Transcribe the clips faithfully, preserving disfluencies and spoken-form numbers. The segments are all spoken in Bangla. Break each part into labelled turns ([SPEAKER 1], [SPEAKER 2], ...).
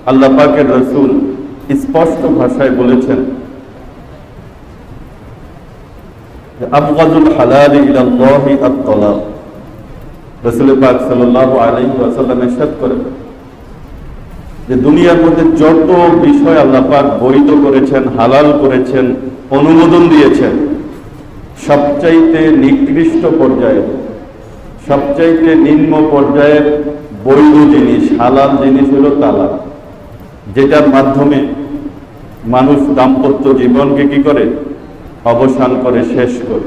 [SPEAKER 1] আল্লাহ পাকের রাসূল স্পষ্ট ভাষায় বলেছেন, আবগাযুল হালাল ইলাল্লাহি আত-তালাক। রাসূল পাক সাল্লাল্লাহু আলাইহি ওয়াসাল্লাম ইরশাদ করেন যে দুনিয়ার মধ্যে যত বিষয় আল্লাহ পাক বৈধ করেছেন, হালাল করেছেন, অনুমোদন দিয়েছেন, সবচাইতে নিকৃষ্ট পর্যায়ের, সবচাইতে নিম্ন পর্যায়ের বৈধ জিনিস, হালাল জিনিস হলো তালাক, যেটার মাধ্যমে মানুষ দাম্পত্য জীবনকে কি করে, অবসান করে, শেষ করে।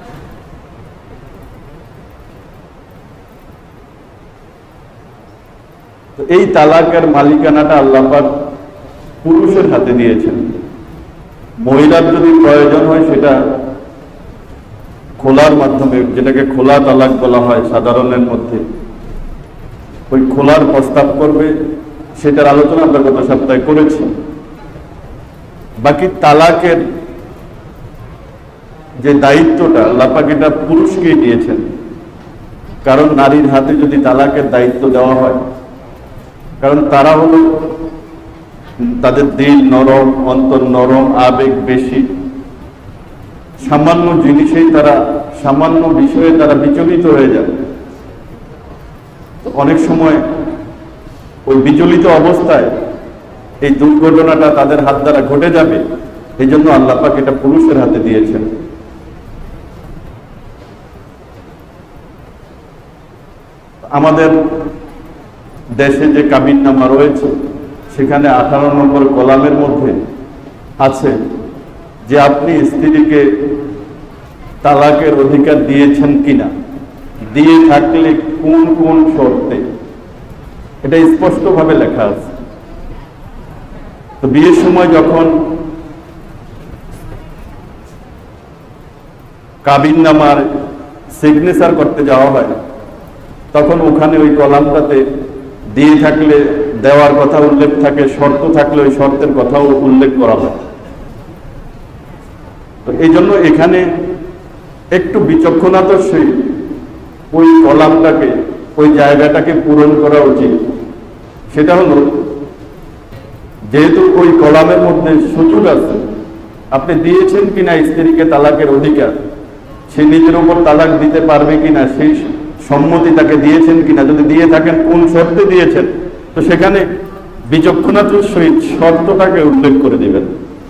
[SPEAKER 1] তো এই তালাকের মালিকানাটা আল্লাহ পাক পুরুষের হাতে দিয়েছেন। মহিলার যদি প্রয়োজন হয় সেটা খোলার মাধ্যমে, যেটাকে খোলা তালাক বলা হয় সাধারণের মধ্যে, ওই খোলার প্রস্তাব করবে, সেটার আলোচনা আমরা গত সপ্তাহে করেছি। বাকি তালাকের যে দায়িত্বটা আল্লাহ পাক এটা পুরুষকে দিয়েছেন, কারণ নারীর হাতে যদি তালাকের দায়িত্ব দেওয়া হয়, কারণ তারা হলো, তাদের দিল নরম, অন্তর নরম, আবেগ বেশি, সামান্য জিনিসেই তারা, সামান্য বিষয়ে তারা বিচলিত হয়ে যায়। অনেক সময় ওই বিচলিত অবস্থায় এই দুর্ঘটনাটা তাদের হাত দ্বারা ঘটে যাবে, এই জন্য আল্লাহ পাক এটা পুরুষের হাতে দিয়েছেন। আমাদের দেশে যে কাবিননামা রয়েছে সেখানে আঠারো নম্বর কলামের মধ্যে আছে যে আপনি স্ত্রীকে তালাকের অধিকার দিয়েছেন কিনা, দিয়ে থাকলে কোন কোন শর্তে, এটা স্পষ্টভাবে লেখা আছে। তো বিয়ের সময় যখন কাবিননামার সিগনেচার করতে যাওয়া হয়, তখন ওখানে ওই কলামটাতে দিয়ে থাকলে দেওয়ার কথা উল্লেখ থাকে, শর্ত থাকলে ওই শর্তের কথাও উল্লেখ করা হয়। তো এই জন্য এখানে একটু বিচক্ষণতার সহিত ওই কলামটাকে, ওই জায়গাটাকে পূরণ করা উচিত। সেটা হলো, যেহেতু ওই কলামের মধ্যে সুযোগ আছে, আপনি দিয়েছেন কিনা স্ত্রীকে তালাকের অধিকার, সে নিজের উপর তালাক দিতে পারবে কিনা, সেই সম্মতি তাকে দিয়েছেন কিনা, যদি দিয়ে থাকেন কোন শর্তে দিয়েছেন, তো সেখানে বিচক্ষণতার সহিত শর্তটাকে উল্লেখ করে দিবেন।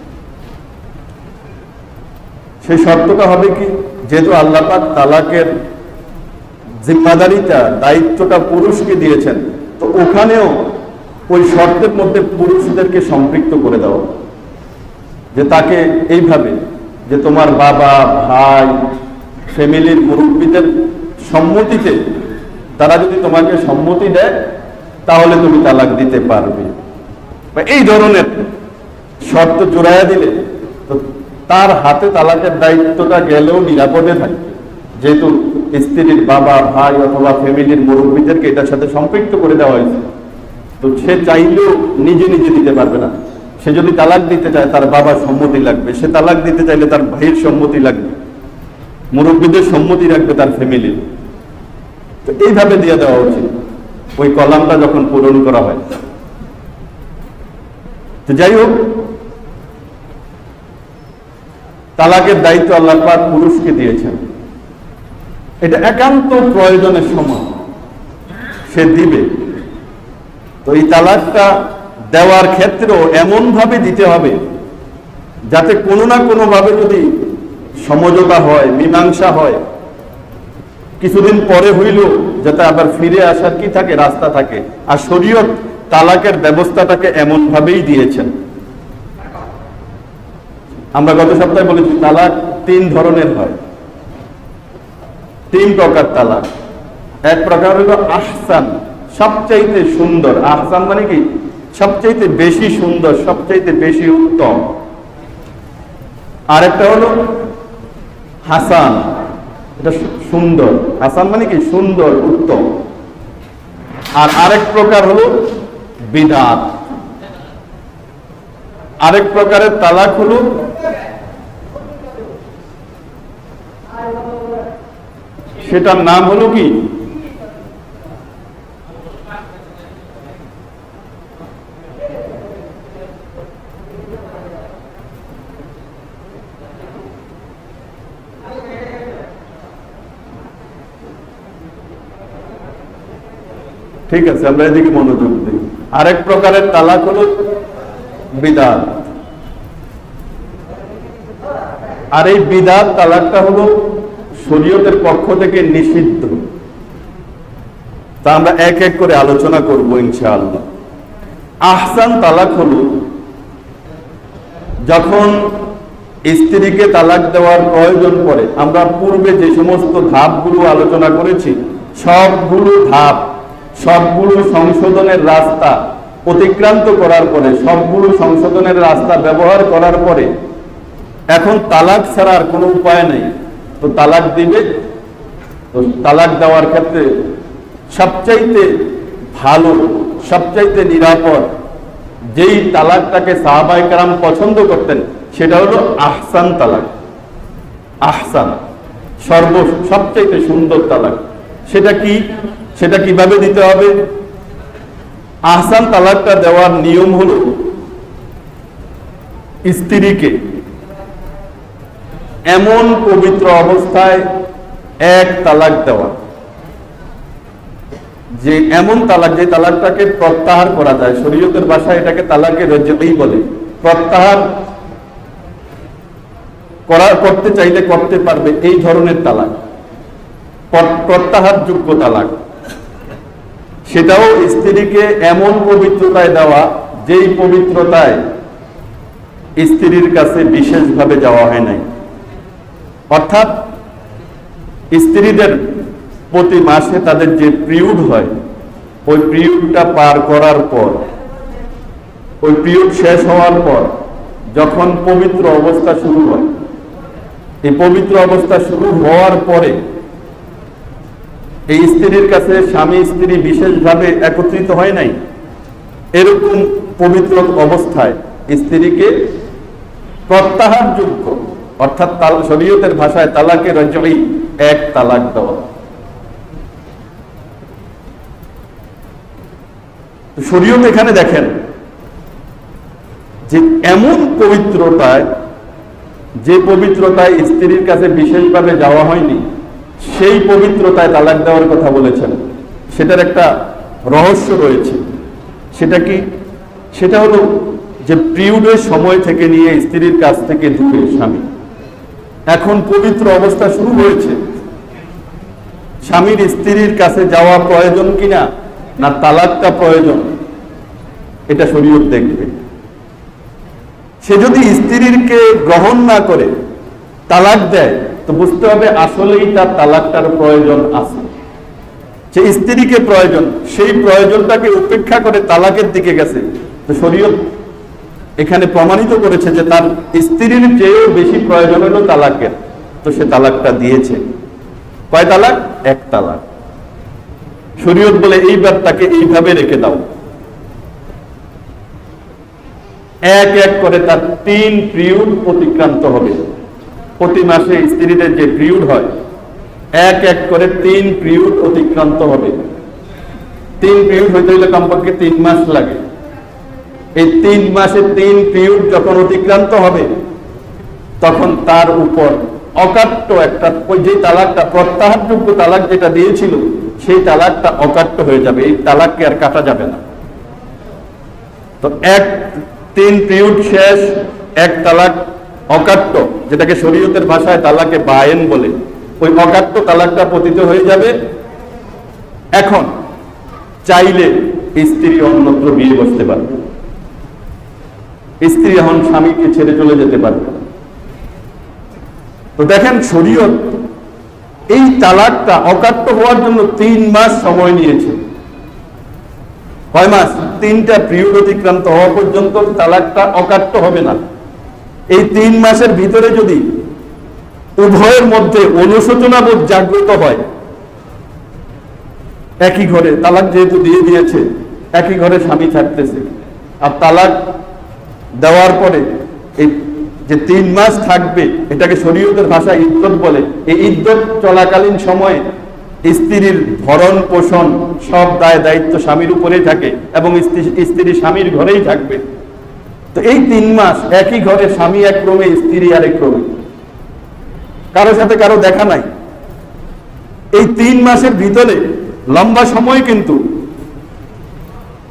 [SPEAKER 1] সেই শর্তটা হবে কি, যেহেতু আল্লাহ পাক তালাকের জিম্মাদারিটা, দায়িত্বটা পুরুষকে দিয়েছেন, তো ওখানেও ওই শর্তের মধ্যে পুরুষদেরকে সম্পৃক্ত করে দেওয়া, যে তাকে এইভাবে, যে তোমার বাবা, ভাই, ফ্যামিলির মুরব্বীদের সম্মতিতে, তারা যদি তোমাকে সম্মতি দেয় তাহলে তুমি তালাক দিতে পারবে, বা এই ধরনের শর্ত জোড়াইয়া দিলে তো তার হাতে তালাকের দায়িত্বটা গেলেও নিরাপদে থাকে, যেহেতু স্ত্রীর বাবা, ভাই অথবা ফ্যামিলির মুরব্বীদেরকে এটার সাথে সম্পৃক্ত করে দেওয়া হয়েছে। তো সে চাইলেও নিজে নিজে দিতে পারবে না। সে যদি তালাক দিতে চায় তার বাবার সম্মতি লাগবে, সে তালাক দিতে চাইলে তার ভাইয়ের সম্মতি লাগবে, মুরব্বীদের সম্মতি রাখবে তার ফ্যামিলির। তো এইভাবে দিয়ে দেওয়া উচিত ওই কলামটা যখন পূরণ করা হয়। তো যাই হোক, তালাকের দায়িত্ব আল্লাহ পাক পুরুষকে দিয়েছেন। এটা একান্ত প্রয়োজনের সময় সে দিবে। তো এই তালাকটা দেওয়ার ক্ষেত্রেও এমন ভাবে দিতে হবে যাতে কোনো না কোনো ভাবে যদি সমঝোতা হয়, মীমাংসা হয়, কিছুদিন পরে হইল যাতে আবার ফিরে আসার কি থাকে, রাস্তা থাকে। আর শরীয়ত তালাকের ব্যবস্থাটাকে এমন ভাবেই দিয়েছেন। আমরা গত সপ্তাহে বলেছি তালাক তিন ধরনের হয়, তিন প্রকার তালাক। এক প্রকার হলো আহসান, সবচাইতে সুন্দর। আহসান মানে কি? সবচাইতে বেশি সুন্দর, সবচাইতে বেশি উত্তম। আরেকটা হলো হাসান, এটা সুন্দর। হাসান মানে কি? সুন্দর, উত্তম। আর আরেক প্রকার হলো বিদআত। আরেক প্রকারের তালাক হলো সেটার নাম হলো কি? ঠিক আছে, আমরা এদিকে মনোযোগ দিই। আরেক প্রকারের তালাক হলো বিদাত, আর এই বিদাত তালাকটা হলো শরীয়তের পক্ষ থেকে নিষিদ্ধ। তা আমরা এক এক করে আলোচনা করব ইনশাআল্লাহ। আহসান তালাক হলো যখন স্ত্রীকে তালাক দেওয়ার প্রয়োজন পড়ে। আমরা পূর্বে যে সমস্ত ধাপগুলো আলোচনা করেছি, সবগুলো ধাপ, সবগুলো সংশোধনের রাস্তা অতিক্রান্ত করার পরে, সবগুলো সংশোধনের রাস্তা ব্যবহার করার পরে এখন তালাক ছাড়া আর কোনো উপায় নেই, তো তালাক দিবে। তো তালাক দেওয়ার ক্ষেত্রে সবচাইতে ভালো, সবচাইতে নিরাপদ যেই তালাকটাকে সাহাবায়ে কেরাম পছন্দ করতেন সেটা হলো আহসান তালাক। আহসান সর্ব সবচাইতে সুন্দর তালাক। সেটা কি, সেটা কিভাবে দিতে হবে? আহসান তালাকটা দেওয়ার নিয়ম হলো স্ত্রীকে এমন পবিত্র অবস্থায় এক তালাক দেওয়া, যে এমন তালাক যে তালাকটাকে প্রত্যাহার করা যায়। শরীয়তের ভাষায় এটাকে তালাকে রজঈ বলে। প্রত্যাহার করা করতে চাইলে করতে পারবে, এই ধরনের তালাক, প্রত্যাহার যোগ্য তালাক। সেটাও স্ত্রীকে এমন পবিত্রতায় দেওয়া যেই পবিত্রতায় স্ত্রীর কাছে বিশেষভাবে যাওয়া হয় নাই। অর্থাৎ স্ত্রীদের প্রতি মাসে তাদের যে পিরিয়ড হয়, ওই পিরিয়ডটা পার করার পর, ওই পিরিয়ড শেষ হওয়ার পর যখন পবিত্র অবস্থা শুরু হয়, এই পবিত্র অবস্থা শুরু হওয়ার পরে এই স্ত্রীর কাছে স্বামী স্ত্রী বিশেষভাবে একত্রিত হয় নাই, এরকম পবিত্র অবস্থায় স্ত্রীকে প্রত্যাহার যোগ্য, অর্থাৎ শরীয়তের ভাষায় তালাকে রজঈ, এক তালাক দেওয়া। শরীয়ত এখানে দেখেন যে এমন পবিত্রতায়, যে পবিত্রতায় স্ত্রীর কাছে বিশেষভাবে যাওয়া হয়নি, সেই পবিত্রতায় তালাক দেওয়ার কথা বলেছেন। সেটার একটা রহস্য রয়েছে। সেটা কি? সেটা হলো যে পিরিয়ডের সময় থেকে নিয়ে স্ত্রীর কাছ থেকে দূরে স্বামী, এখন পবিত্র অবস্থা শুরু হয়েছে, স্বামীর স্ত্রীর কাছে যাওয়া প্রয়োজন কিনা, না তালাকটা প্রয়োজন, এটা শরীয়ত দেখবে। সে যদি স্ত্রীকে গ্রহণ না করে তালাক দেয়, তো বুঝতে হবে আসলেই তার তালাকটার প্রয়োজন আছে। সে স্ত্রীকে প্রয়োজন, সেই প্রয়োজনটাকে উপেক্ষা করে তালাকের দিকে গেছে। তো শরীয়ত এখানে প্রমাণিত করেছে যে তার স্ত্রীর চেয়েও বেশি প্রয়োজন হলো তালাকের, তো সে তালাকটা দিয়েছে। কয় তালাক? এক তালাক। শরীয়ত বলে এইবার তাকে এইভাবে রেখে দাও। এক এক করে তার তিন পিরিয়ড অতিক্রান্ত হবে। প্রতি মাসে স্ত্রীদের যে পিরিয়ড হয়, এক এক করে তিন পিরিয়ড অতিক্রান্ত হবে। তিন পিরিয়ড হইতে হইলে কমপক্ষে তিন মাস লাগে। এই তিন মাসে তিন পিরিয়ড যখন অতিক্রান্ত হবে, তখন তার উপর অকাট্য একটা, যে তালাকটা প্রত্যাহারযোগ্য তালাক যেটা দিয়েছিল, সেই তালাকটা অকাট্য হয়ে যাবে। এই তালাককে আর কাটা যাবে না। তো এক তিন পিরিয়ড শেষ, এক তালাক অকাট্য, যেটাকে শরীয়তের ভাষায় তালাকে বায়েন বলে, ওই অকাট্য তালাকটা পতিত হয়ে যাবে। এখন চাইলে স্ত্রী অন্যত্র বিয়ে বসতে পারবে, স্ত্রী এখন স্বামীকে ছেড়ে চলে যেতে পারবে। তো দেখেন শরীয়ত এই তালাকটা অকাট্য হওয়ার জন্য তিন মাস সময় নিয়েছে। কয় মাস? তিনটা পিরিয়ড অতিক্রান্ত হওয়া পর্যন্ত তালাকটা অকাট্য হবে না। এই তিন মাসের ভিতরে যদি উভয়ের মধ্যে অনুশোচনা বোধ জাগ্রত হয়, একই ঘরে তালাক যেহেতু দিয়ে দিয়েছে, একই ঘরে স্বামী থাকতেছে, আর তালাক দেওয়ার পরে এই যে তিন মাস থাকবে, এটাকে শরীয়তের ভাষায় ইদ্দত বলে। এই ইদ্দত চলাকালীন সময়ে স্ত্রীর ভরণ পোষণ সব দায় দায়িত্ব স্বামীর উপরেই থাকে, এবং স্ত্রী স্বামীর ঘরেই থাকবে। তো এই তিন মাস একই ঘরে স্বামী এক ক্রমে, স্ত্রী আরেক ক্রমে, কারোর সাথে কারো দেখা নাই। এই তিন মাসের ভিতরে লম্বা সময় কিন্তু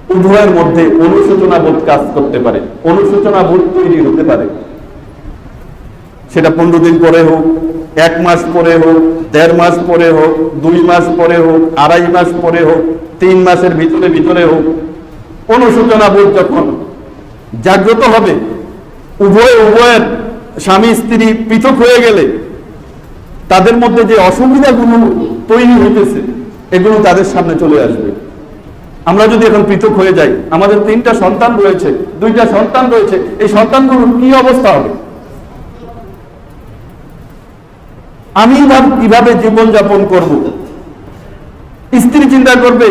[SPEAKER 1] উভয়ের মধ্যে অনুশোচনা বোধ কাজ করতে পারে, অনুশোচনা বোধ তৈরি হতে পারে। সেটা পনেরো দিন পরে হোক, এক মাস পরে হোক, দেড় মাস পরে হোক, দুই মাস পরে হোক, আড়াই মাস পরে হোক, তিন মাসের ভিতরে ভিতরে হোক, অনুশোচনা বোধ যখন জাগ্রত হবে, উভয় উভয়ের স্বামী স্ত্রী পৃথক হয়ে গেলে তাদের মধ্যে যে অসুবিধাগুলো তৈরি হইতেছে এগুলো তাদের সামনে চলে আসবে। আমরা যদি এখন পৃথক হয়ে যাই, আমাদের তিনটা সন্তান রয়েছে, দুইটা সন্তান রয়েছে, এই সন্তানগুলোর কি অবস্থা হবে? আমি কিভাবে জীবন যাপন করব? স্ত্রী চিন্তা করবে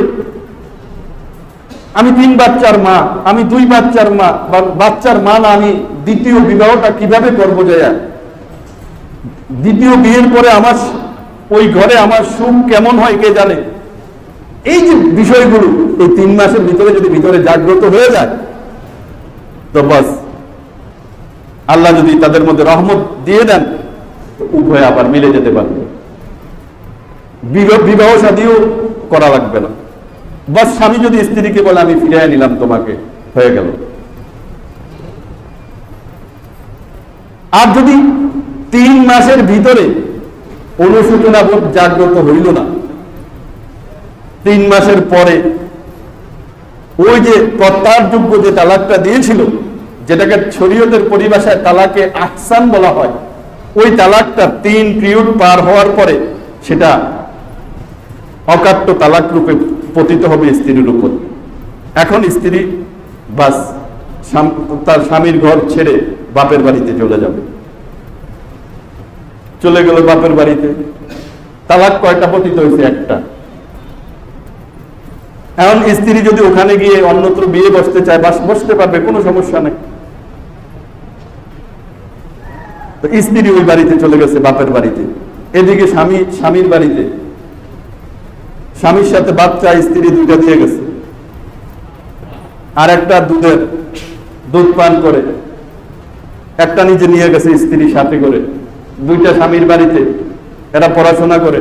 [SPEAKER 1] আমি তিন বাচ্চার মা, আমি দুই বাচ্চার মা, বাচ্চার মা না, আমি দ্বিতীয় বিবাহটা কিভাবে করবো? যায় দ্বিতীয় বিয়ের পরে আমার ওই ঘরে আমার সুখ কেমন হয় কে জানে। এই যে বিষয়গুলো এই তিন মাসের ভিতরে যদি ভিতরে জাগ্রত হয়ে যায়, তো বাস, আল্লাহ যদি তাদের মধ্যে রহমত দিয়ে দেন, উভয় আবার মিলে যেতে পারবে, বিবাহ শাদীও করা লাগবে না। বাস স্বামী যদি স্ত্রীকে বলে আমি ফিরিয়ে নিলাম তোমাকে, হয়ে গেল। আর যদি তিন মাসের ভিতরে অনুশোচনা বোধ জাগ্রত হইল না, তিন মাসের পরে ওই যে প্রত্যাহারযোগ্য যে তালাকটা দিয়েছিল, যেটাকে শরীয়তের পরিভাষায় তালাকে আহসান বলা হয়, ওই তালাকটা তিন পিরিয়ড পার হওয়ার পরে সেটা অকাট্য তালাক রূপে পতিত হবে স্ত্রীর উপর। এখন স্ত্রী বাস তার স্বামীর ঘর ছেড়ে বাপের বাড়িতে চলে যাবে। চলে গেল বাপের বাড়িতে, তালাক কয়টা পতিত হয়েছে? একটা। এখন স্ত্রী যদি ওখানে গিয়ে অন্যত্র বিয়ে বসতে চায়, বাস বসতে পারবে, কোনো সমস্যা নেই। তো স্ত্রী ওই বাড়িতে চলে গেছে, বাপের বাড়িতে। এদিকে স্বামী স্বামীর বাড়িতে, স্বামীর সাথে বাচ্চা স্ত্রী দুইটা দিয়ে গেছে, আর একটা দুধের দুধ পান করে, একটা নিজে নিয়ে গেছে স্ত্রী সাথে করে, দুইটা স্বামীর বাড়িতে, এরা পড়াশোনা করে।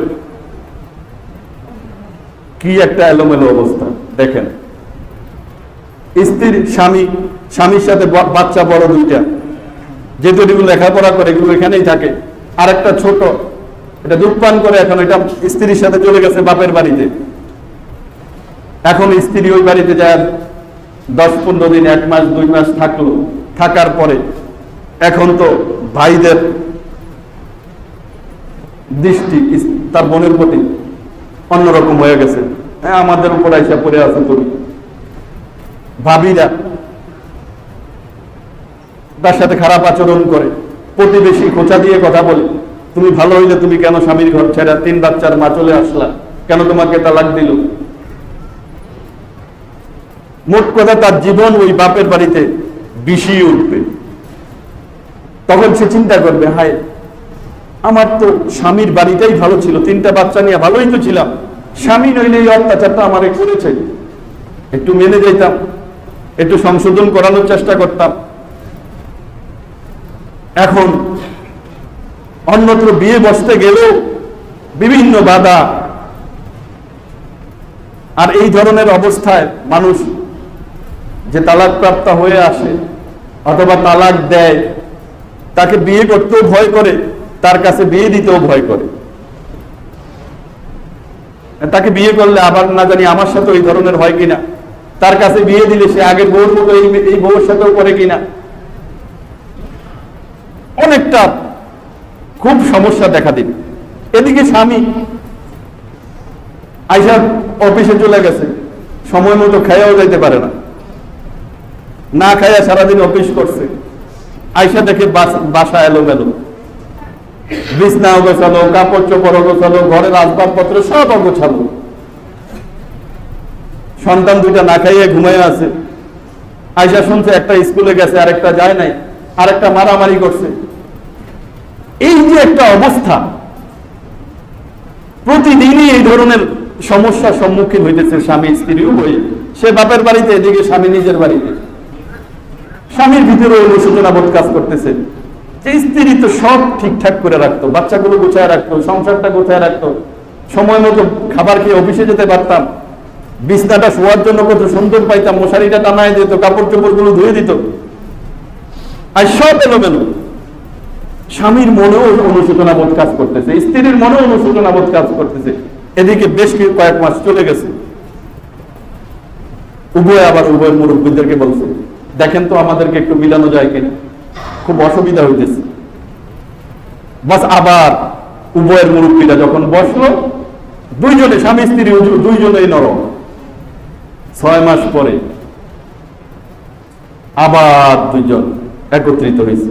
[SPEAKER 1] কি একটা এলোমেলো অবস্থা দেখেন। স্ত্রীর স্বামী স্বামীর সাথে বাচ্চা বড় দুইটা, যেহেতু এগুলো লেখাপড়া করে, এগুলো এখানেই থাকে। আর একটা ছোট, এটা দুধ পান করে, এখন এটা স্ত্রীর সাথে চলে গেছে বাপের বাড়িতে। এখন স্ত্রী ওই বাড়িতে যায় দশ পনেরো দিন, এক মাস দুই মাস থাকলো। থাকার পরে এখন তো ভাইদের দৃষ্টি তার বোনের প্রতি অন্যরকম হয়ে গেছে। হ্যাঁ, আমাদের উপর আইসা পড়ে আছে তুমি। ভাবিরা তার সাথে খারাপ আচরণ করে, প্রতিবেশী খোঁচা দিয়ে কথা বলে, তুমি ভালো হইলে তুমি কেন স্বামীর ঘর ছেড়ে তিন বাচ্চার মা চলে আসলা, কেন তোমাকে তালাক দিল? মোট কথা তার জীবন ওই বাপের বাড়িতে বিষিয়ে উঠবে। তখন সে চিন্তা করবে, হায় আমার তো স্বামীর বাড়িটাই ভালো ছিল, তিনটা বাচ্চা নিয়ে ভালোই তো ছিলাম, স্বামী নইলে এই অত্যাচারটা আমারে করেছে, একটু মেনে যেতাম, একটু সংশোধন করানোর চেষ্টা করতাম। এখন অন্যত্র বিয়ে বসতে গেলেও বিভিন্ন বাধা। আর এই ধরনের অবস্থায় মানুষ যে তালাক প্রাপ্ত হয়ে আসে অথবা তালাক দেয়, তাকে বিয়ে করতেও ভয় করে, তার কাছে বিয়ে দিতেও ভয় করে। তাকে বিয়ে করলে আবার না জানি আমার সাথে ওই ধরনের হয় কিনা, তার কাছে বিয়ে দিলে সে আগের বউর মতো এই বউর সাথেও করে কিনা, অনেকটা খুব সমস্যা দেখা দিবে। এদিকে স্বামী আইসা অফিসে চলে গেছে, সময় মতো খাইয়াও যাইতে পারে না, না খাইয়া সারাদিন অফিস করছে। আইসা দেখে বাসা এলোমেলো, বিছনাও গোছালো, কাপড় চোপড় গোছালো, ঘরের আসবাবপত্র সব অগোছালো। সন্তান দুইটা না খাইয়ে ঘুমাইয়া আছে। আইসা শুনছে একটা স্কুলে গেছে, আরেকটা যায় নাই, আরেকটা মারামারি করছে। এই যে একটা অবস্থা, প্রতিদিনই এই ধরনের সমস্যার সম্মুখীন হইতেছে স্বামী স্ত্রীও হয়ে। সে বাপের বাড়িতে, এদিকে স্বামী নিজের বাড়িতে। স্বামীর ভিতরে অনুশোচনা বোধ কাজ করতেছে যে স্ত্রী তো সব ঠিকঠাক করে রাখতো, বাচ্চাগুলো গোছায় রাখতো, সংসারটা গোছায় রাখতো, সময় মতো খাবার খেয়ে অফিসে যেতে পারতাম, বিছনাটা শোয়ার জন্য কত সুন্দর পাইতাম, মশারিটা টানায় দিত, কাপড় চোপড় গুলো ধুয়ে দিত, আর সব এলোমেলো। স্বামীর মনেও অনুশোচনা বোধ কাজ করতেছে, স্ত্রীর মনেও অনুশোচনা বোধ কাজ করতেছে। এদিকে বেশ কয়েক মাস চলে গেছে, উভয় আবার উভয়ের মুরব্বীদেরকে বলছে, দেখেন তো আমাদেরকে একটু মিলানো যায় কিনা, খুব অসুবিধা হইতেছে। বাস আবার উভয়ের মুরব্বীরা যখন বসলো, দুইজনে স্বামী স্ত্রী দুইজনেই নরম। ছয় মাস পরে আবার দুইজন একত্রিত হয়েছে।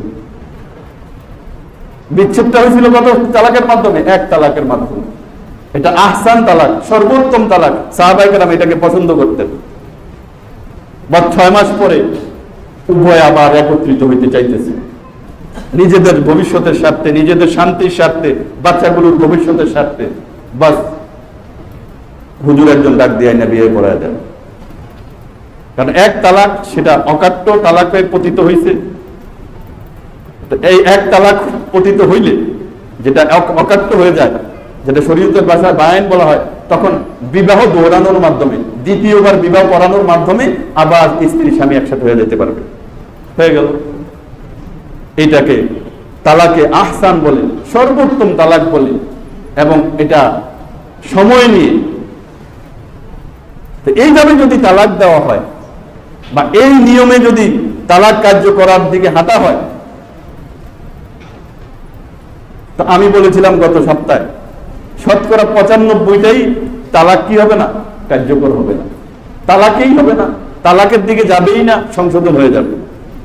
[SPEAKER 1] বিচ্ছেদটা হয়েছিল কত তালাকের মাধ্যমে? এক তালাকের মাধ্যমে। এটা আহসান তালাক, সর্বোত্তম তালাক। সাহাবায়ে কেরাম এটাকে পছন্দ করতেন। বা ছয় মাস পরে উভয় আবার একত্রিত হইতে চাইতেছে, নিজেদের ভবিষ্যতের স্বার্থে, নিজেদের শান্তির স্বার্থে, বাচ্চাগুলোর ভবিষ্যতের স্বার্থে। বাস হুজুর একজন ডাক দিয়ে না বিয়ে করা যায়, কারণ এক তালাক সেটা অকাট্য তালাকে পতিত হইছে। এই এক তালাক পতিত হইলে, যেটা অকাট্য হয়ে যায়, যেটা শরীয়তের ভাষায় বায়ান বলা হয়, তখন বিবাহ দৌড়ানোর মাধ্যমে, দ্বিতীয়বার বিবাহ করানোর মাধ্যমে আবার স্ত্রী স্বামী একসাথে হয়ে যেতে পারবে। হয়ে গেল। এটাকে তালাকে আহসান বলে, সর্বোত্তম তালাক বলে, এবং এটা সময় নিয়ে। তো এইভাবে যদি তালাক দেওয়া হয়, বা এই নিয়মে যদি তালাক কার্য করার দিকে হাঁটা হয়, তো আমি বলেছিলাম গত সপ্তাহে, শতকরা পঁচানব্বইটাই তালাক কি হবে না, কার্যকর হবে না, তালাকেই হবে না, তালাকের দিকে যাবেই না, সংশোধন হয়ে যাবে।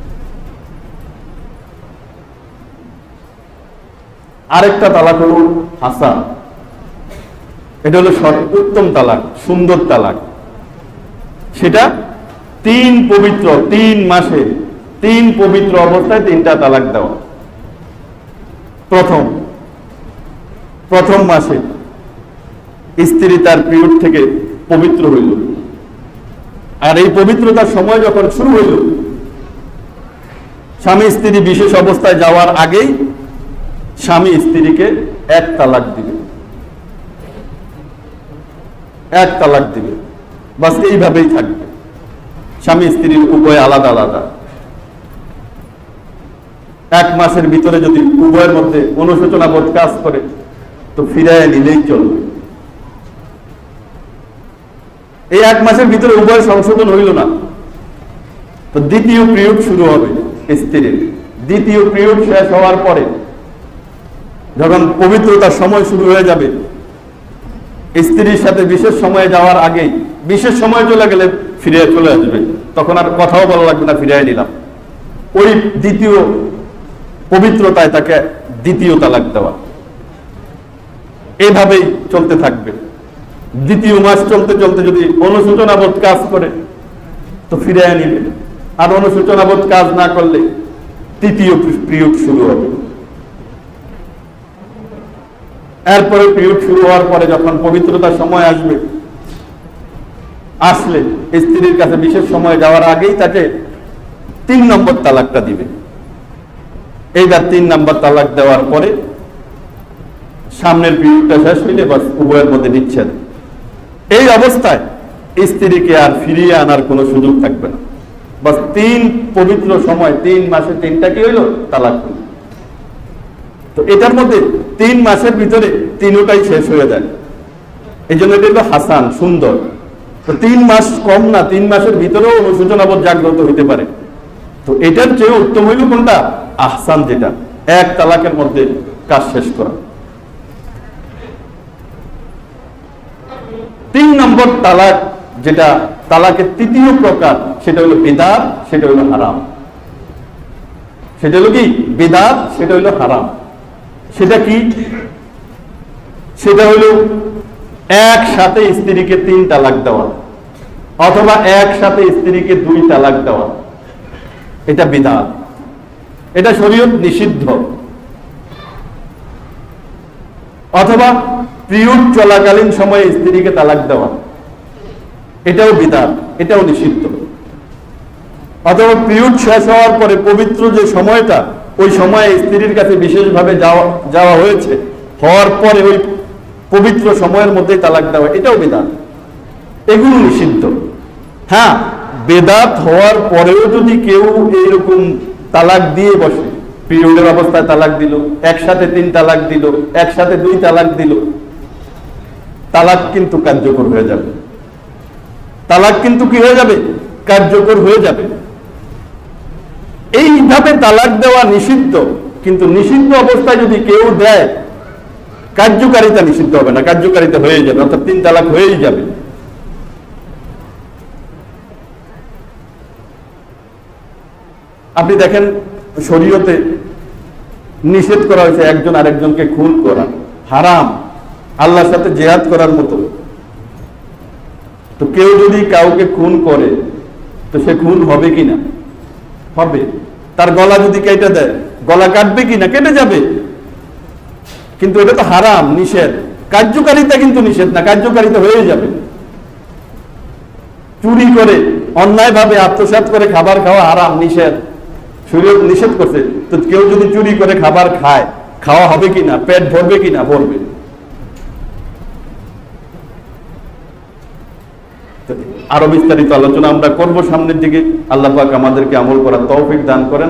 [SPEAKER 1] আরেকটা তালাক হল হাসান, এটা হলো সর্বোত্তম তালাক, সুন্দর তালাক। সেটা তিন পবিত্র, তিন মাসে, তিন পবিত্র অবস্থায় তিনটা তালাক দেওয়া। প্রথম প্রথম মাসে স্ত্রী তার পিরিয়ড থেকে পবিত্র হইল, আর এই পবিত্রতার সময় যখন শুরু হইল, স্বামী স্ত্রী বিশেষ অবস্থায় যাওয়ার আগেই স্বামী স্ত্রীকে এক তালাক দিবে, এক তালাক দিবে। বাস এইভাবেই থাকবে, স্বামী স্ত্রীর উভয় আলাদা আলাদা। এক মাসের ভিতরে যদি উভয়ের মধ্যে অনুশোচনা বোধ কাজ করে, তো ফিরায় নিলেই চলবে। এই এক মাসের ভিতরে উভয় সংশোধন হইল না, তো দ্বিতীয় পিরিয়ড শুরু হবে স্ত্রীর। দ্বিতীয় পিরিয়ড শেষ হওয়ার পরে, যখন পবিত্রতার সময় শুরু হয়ে যাবে, স্ত্রীর সাথে বিশেষ সময়ে যাওয়ার আগেই, বিশেষ সময় চলে গেলে ফিরে চলে আসবে, তখন আর কথাও বলা লাগবে না, ফিরিয়ে নিলাম। ওই দ্বিতীয় পবিত্রতায় তাকে দ্বিতীয় তালাক দেওয়া। এইভাবেই চলতে থাকবে। দ্বিতীয় মাস চলতে চলতে যদি অনুশোচনা বোধ কাজ করে, তো ফিরিয়ে নিবে, আর অনুশোচনা বোধ কাজ না করলে তৃতীয় পিরিয়ড শুরু হবে। এরপরে পিরিয়ড শুরু হওয়ার পরে যখন পবিত্রতার সময় আসবে, আসলে স্ত্রীর কাছে বিশেষ সময় যাওয়ার আগেই তাকে তিন নম্বর তালাকটা দিবে। এইবার তিন নম্বর তালাক দেওয়ার পরে সামনের পিরিয়ডটা শেষ হইলে বাস উভয়ের মধ্যে বিচ্ছেদ। এই অবস্থায় স্ত্রীকে আর ফিরিয়ে আনার কোনো সুযোগ থাকবে না। বাস তিন পবিত্র সময়, তিন মাসে তিনটা কি হইল, তালাক হইল। তো এটার মধ্যে তিন মাসের ভিতরে তিনটাই শেষ হয়ে যায়, এই জন্য এটা হলো হাসান, সুন্দর। তো তিন মাস কম না, তিন মাসের ভিতরেও অনুশোচনাবোধ জাগ্রত হইতে পারে। তো এটার চেয়ে উত্তম হইল কোনটা, আহসান, যেটা এক তালাকের মধ্যে কাজ শেষ করা। তিন নম্বর তালাক, যেটা তালাকের তৃতীয় প্রকার, সেটা হলো বিদআত, সেটা হলো হারাম। সেটা হলো কি, বিদআত, সেটা হলো হারাম। সেটা কি, সেটা হলো একসাথে স্ত্রীকে তিন তালাক দেওয়া, অথবা একসাথে স্ত্রীকে দুই তালাক দেওয়া। এটা বিদআত, এটা শরীয়ত নিষিদ্ধ। অথবা পিরিয়ড চলাকালীন সময়ে স্ত্রীকে তালাক দেওয়া, এটাও বিদআত, এটাও নিষিদ্ধ। অথবা পিরিয়ড শেষ হওয়ার পরে পবিত্র যে সময়টা, ওই সময়ে স্ত্রীর কাছে বিশেষভাবে যাওয়া যাওয়া হয়েছে, হওয়ার পরে ওই পবিত্র সময়ের মধ্যে তালাক দেওয়া, এটাও বিদআত। এগুলো নিষিদ্ধ। হ্যাঁ, বেদাত হওয়ার পরেও যদি কেউ এইরকম তালাক দিয়ে বসে, পিরিয়ডের অবস্থায় তালাক দিল, একসাথে তিন তালাক দিল, একসাথে দুই তালাক দিল, তালাক কিন্তু কার্যকর হয়ে যাবে। তালাক কিন্তু কি হয়ে যাবে? কার্যকর হয়ে যাবে। এইভাবে তালাক দেওয়া নিষিদ্ধ, কিন্তু নিষিদ্ধ অবস্থায় যদি কেউ দেয়, কার্যকারিতা নিষিদ্ধ হবে না, কার্যকারিতা হয়ে যাবে, অর্থাৎ তিন তালাক হয়েই যাবে। আপনি দেখেন শরীয়তে নিষেধ করা হয়েছে একজন আরেকজনকে খুন করা, হারাম, আল্লাহর সাথে জিহাদ করার মতো। তো কেউ যদি কাউকে খুন করে তো সে খুন হবে কিনা? হবে। তার গলা যদি কেটে দেয়, গলা কাটবে কিনা? কেটে যাবে। কিন্তু এটা তো হারাম, নিষেধ। কার্যকারিতা কিন্তু নিষেধ না, কার্যকারিতা হয়ে যাবে। চুরি করে অন্যায়ভাবে আত্মসাৎ করে খাবার খাওয়া হারাম, নিষেধ, শরীয়ত নিষেধ করছে। তো কেউ যদি চুরি করে খাবার খায়, খাওয়া হবে কিনা? পেট ভরবে কিনা? ভরবে। আরো বিস্তারিত আলোচনা আমরা করব সামনের দিকে। আল্লাহ পাক আমাদেরকে আমল করার তৌফিক দান করেন।